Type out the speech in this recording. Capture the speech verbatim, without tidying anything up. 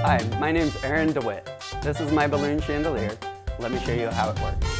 Hi, my name's Aaron DeWitt. This is my balloon chandelier. Let me show you how it works.